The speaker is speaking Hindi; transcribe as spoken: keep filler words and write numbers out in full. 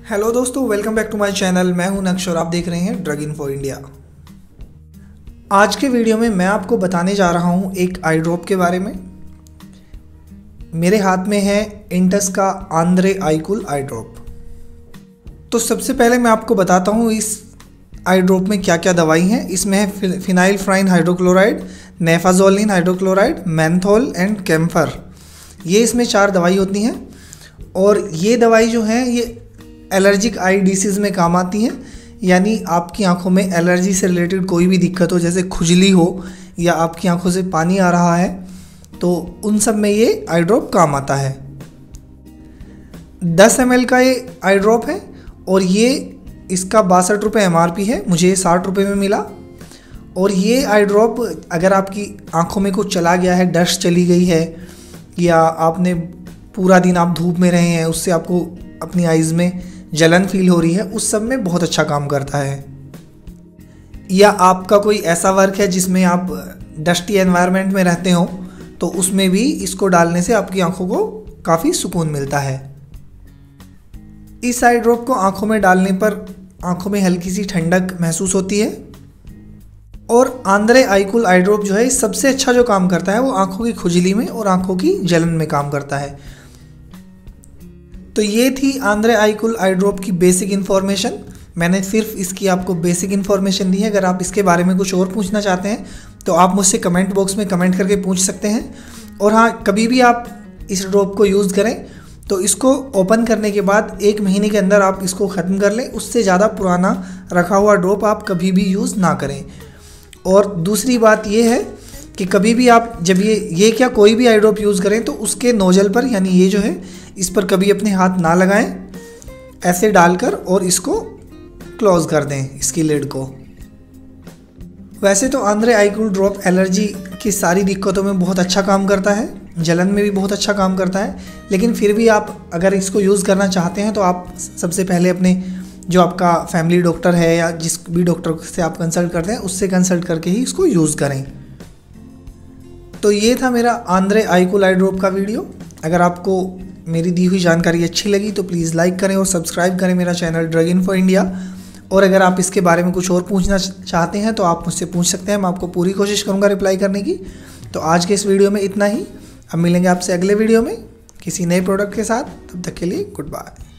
हेलो दोस्तों, welcome back to my channel. मैं हूं नक्श और आप देख रहे हैं ड्रग इन्फो इंडिया। आज के वीडियो में मैं आपको बताने जा रहा हूं एक आई ड्रॉप के बारे में। मेरे हाथ में है इंटस का आंद्रे आईकूल आई ड्रॉप। तो सबसे पहले मैं आपको बताता हूं इस आई ड्रॉप में क्या क्या दवाई हैं। इसमें है phenylephrine hydrochloride, naphazoline hydrochloride, menthol and camphor. ये इसमें चार दवाई होती हैं और ये दवाई जो है ये एलर्जिक आई डिसीज़ में काम आती हैं। यानी आपकी आंखों में एलर्जी से रिलेटेड कोई भी दिक्कत हो, जैसे खुजली हो या आपकी आंखों से पानी आ रहा है, तो उन सब में ये आई ड्रॉप काम आता है। दस एम एल का ये आई ड्रॉप है और ये इसका बासठ रुपये एम आर पी है। मुझे ये साठ रुपये में मिला। और ये आई ड्रॉप अगर आपकी आंखों में कुछ चला गया है, डस्ट चली गई है, या आपने पूरा दिन आप धूप में रहे हैं, उससे आपको अपनी आइज़ में जलन फील हो रही है, उस सब में बहुत अच्छा काम करता है। या आपका कोई ऐसा वर्क है जिसमें आप डस्टी एनवायरनमेंट में रहते हो, तो उसमें भी इसको डालने से आपकी आंखों को काफ़ी सुकून मिलता है। इस आई ड्रॉप को आंखों में डालने पर आंखों में हल्की सी ठंडक महसूस होती है। और आंद्रे आईकूल आई ड्रॉप जो है सबसे अच्छा जो काम करता है वो आंखों की खुजली में और आंखों की जलन में काम करता है। तो ये थी आंद्रे आईकूल आई ड्रॉप की बेसिक इन्फॉर्मेशन। मैंने सिर्फ इसकी आपको बेसिक इन्फॉर्मेशन दी है। अगर आप इसके बारे में कुछ और पूछना चाहते हैं तो आप मुझसे कमेंट बॉक्स में कमेंट करके पूछ सकते हैं। और हाँ, कभी भी आप इस ड्रॉप को यूज़ करें तो इसको ओपन करने के बाद एक महीने के अंदर आप इसको ख़त्म कर लें। उससे ज़्यादा पुराना रखा हुआ ड्रॉप आप कभी भी यूज़ ना करें। और दूसरी बात ये है कि कभी भी आप जब ये ये क्या कोई भी आई ड्रॉप यूज़ करें तो उसके नोजल पर, यानी ये जो है, इस पर कभी अपने हाथ ना लगाएं। ऐसे डालकर और इसको क्लोज कर दें, इसकी लिड को। वैसे तो आंद्रे आईकूल ड्रॉप एलर्जी की सारी दिक्कतों में बहुत अच्छा काम करता है, जलन में भी बहुत अच्छा काम करता है। लेकिन फिर भी आप अगर इसको यूज़ करना चाहते हैं तो आप सबसे पहले अपने जो आपका फैमिली डॉक्टर है या जिस भी डॉक्टर से आप कंसल्ट करते हैं उससे कंसल्ट करके ही इसको यूज़ करें। तो ये था मेरा आंद्रे आईकूल आई ड्रॉप का वीडियो। अगर आपको मेरी दी हुई जानकारी अच्छी लगी तो प्लीज़ लाइक करें और सब्सक्राइब करें मेरा चैनल ड्रग इन्फो इंडिया। और अगर आप इसके बारे में कुछ और पूछना चाहते हैं तो आप मुझसे पूछ सकते हैं। मैं आपको पूरी कोशिश करूँगा रिप्लाई करने की। तो आज के इस वीडियो में इतना ही। अब मिलेंगे आपसे अगले वीडियो में किसी नए प्रोडक्ट के साथ। तब तक के लिए गुड बाय।